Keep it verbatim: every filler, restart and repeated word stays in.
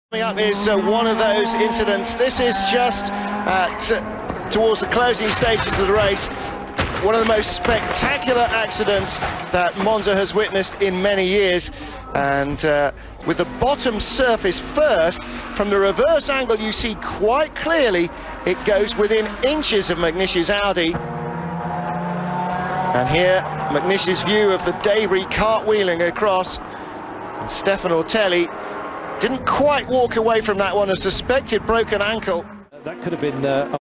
Coming up is uh, one of those incidents. This is just uh, t towards the closing stages of the race. One of the most spectacular accidents that Monza has witnessed in many years. And uh, with the bottom surface first, from the reverse angle you see quite clearly it goes within inches of McNish's Audi. And here, McNish's view of the debris cartwheeling across. And Stefan Ortelli didn't quite walk away from that one, a suspected broken ankle. That could have been uh